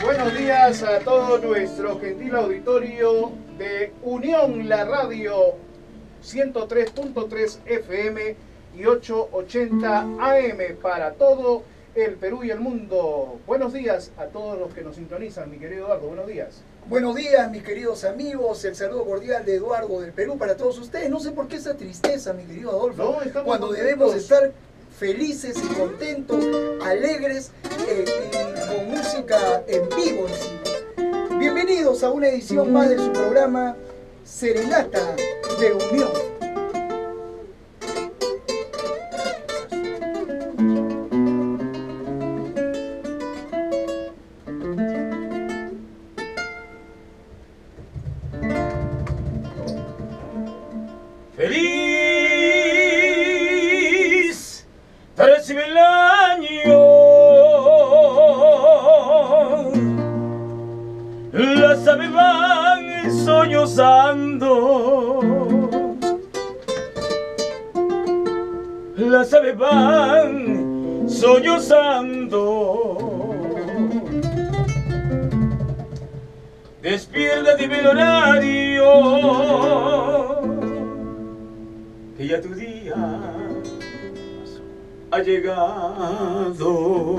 Buenos días a todo nuestro gentil auditorio de Unión La Radio 103.3 FM y 880 AM para todo el Perú y el mundo. Buenos días a todos los que nos sintonizan, mi querido Eduardo, buenos días. Buenos días, mis queridos amigos, el saludo cordial de Eduardo del Perú para todos ustedes. No sé por qué esa tristeza, mi querido Adolfo, cuando debemos estar felices y contentos, alegres y con música en vivo. Bienvenidos a una edición más de su programa Serenata de Unión. Las aves van sollozando. Despierta divino horario, que ya tu día ha llegado.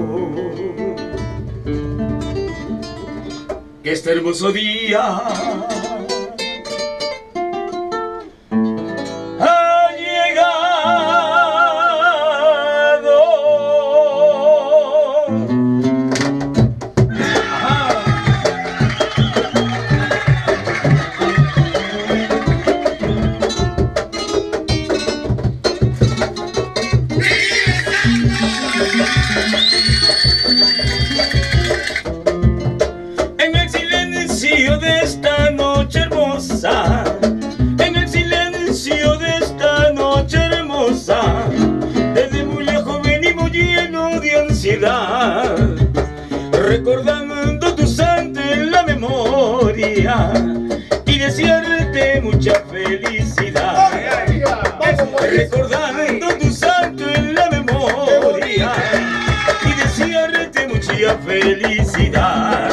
Que este hermoso día en el silencio de esta noche hermosa, desde muy lejos venimos llenos de ansiedad, recordando tu santo en la memoria y desearte mucha felicidad. Recordando tu santo en la memoria y desearte mucha felicidad.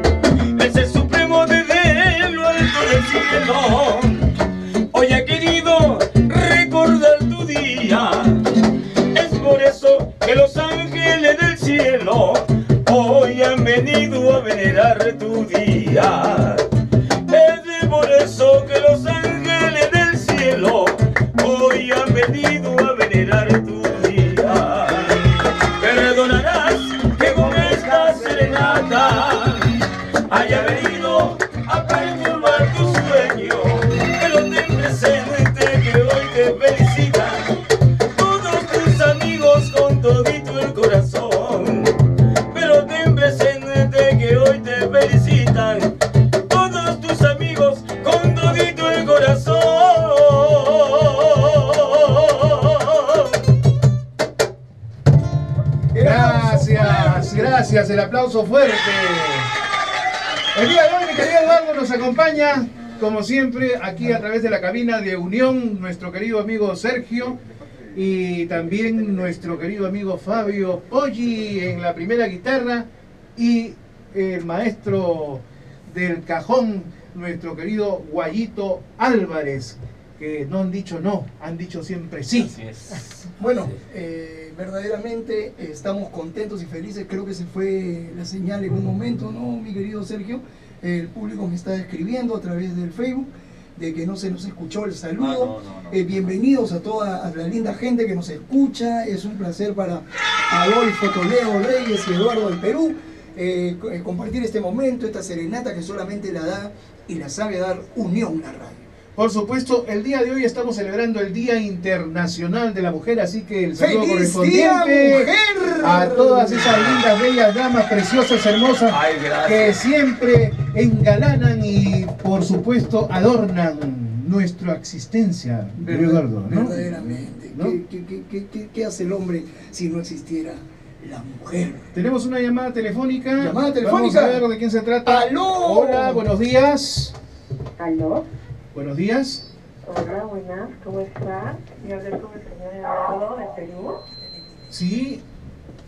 Hoy he querido recordar tu día, es por eso que los ángeles del cielo hoy han venido a venerar tu día. Es por eso que los ángeles del cielo hoy han venido a venerar tu día. Perdonarás que con esta serenata haya venido a perturbar tu sueño, pero ten presente que hoy te felicitan todos tus amigos con todito el corazón. Pero ten presente que hoy te felicitan todos tus amigos con todito el corazón. Gracias, gracias, el aplauso fuerte. El día de hoy, mi querido Eduardo, nos acompaña, como siempre, aquí a través de la cabina de Unión, nuestro querido amigo Sergio y también nuestro querido amigo Fabio Poggi en la primera guitarra y el maestro del cajón, nuestro querido Guayito Álvarez, que no han dicho no, han dicho siempre sí. Así es. Bueno, verdaderamente estamos contentos y felices. Creo que se fue la señal en un momento, ¿no, mi querido Sergio? El público me está escribiendo a través del Facebook de que no se nos escuchó el saludo. No. Bienvenidos a toda la linda gente que nos escucha. Es un placer para Adolfo Toledo Reyes y Eduardo del Perú compartir este momento, esta serenata que solamente la da y la sabe dar Unión La Radio. Por supuesto, el día de hoy estamos celebrando el Día Internacional de la Mujer, así que el saludo correspondiente a todas esas lindas, bellas damas, preciosas, hermosas, que siempre engalanan y, por supuesto, adornan nuestra existencia, Eduardo, ¿no? Verdaderamente. ¿No? ¿Qué hace el hombre si no existiera la mujer? Tenemos una llamada telefónica. ¿Llamada telefónica? Vamos a ver de quién se trata. ¡Aló! Hola, buenos días. ¿Aló? Buenos días. Hola, buenas, ¿cómo estás? Yo hablé con el señor Eduardo de Perú. Sí.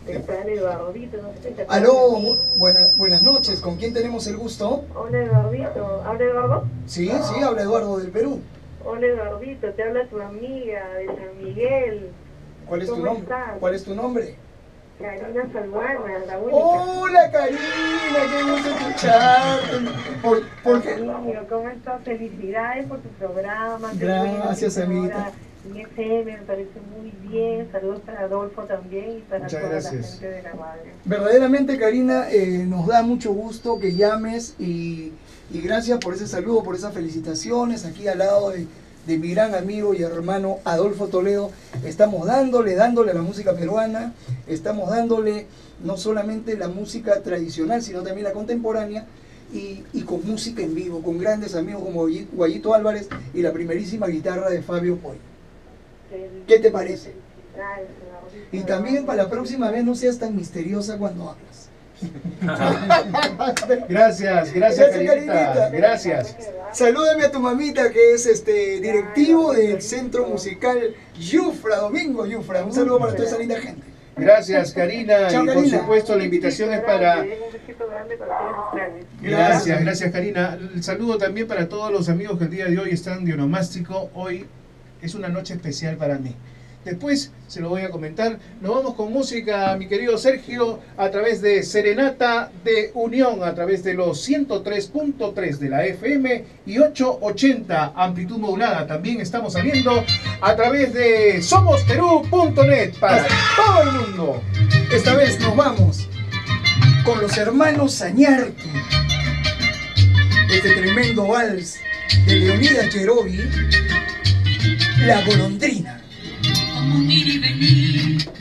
Está el Eduardito, no sé si te acuerdas Aló, de mí. buenas noches, ¿con quién tenemos el gusto? Hola Eduardito, ¿habla Eduardo? Sí, habla Eduardo del Perú. Hola Eduardito, te habla tu amiga de San Miguel. ¿Cuál es tu ¿Cómo nombre? estás? ¿Cuál es tu nombre? Karina Salguana, la única. Hola Karina, qué gusto escucharte. ¿Por qué? Cariño, ¿cómo estás? Felicidades por tu programa. Gracias, amiguita. En FM me parece muy bien. Saludos para Adolfo también y para Muchas toda gracias. la gente de la radio. Verdaderamente, Karina, nos da mucho gusto que llames y gracias por ese saludo, por esas felicitaciones aquí al lado de mi gran amigo y hermano Adolfo Toledo. Estamos dándole a la música peruana, estamos dándole no solamente la música tradicional, sino también la contemporánea y con música en vivo, con grandes amigos como Guayito Álvarez y la primerísima guitarra de Fabio Poy. ¿Qué te parece? Felicidades, Eduardito. Y también para la próxima vez no seas tan misteriosa cuando hablas. Gracias, Gracias, Karinita. Karinita. Gracias. Salúdame a tu mamita que es directivo del Centro Musical Yufra, Domingo Yufra. Un saludo para toda esa linda gente. Gracias, Karina. Chao, Y por Karina. supuesto, la invitación es para. Un besito grande para todos ustedes. Gracias, Karina. El saludo también para todos los amigos que el día de hoy están de onomástico. Hoy es una noche especial para mí. Después se lo voy a comentar. Nos vamos con música, mi querido Sergio, a través de Serenata de Unión, a través de los 103.3 de la FM y 880 amplitud modulada. También estamos saliendo a través de somosperú.net para todo el mundo. Esta vez nos vamos con los hermanos Sañartu. Este tremendo vals de Leonidas Cherovi, La Golondrina. Como un ir y venir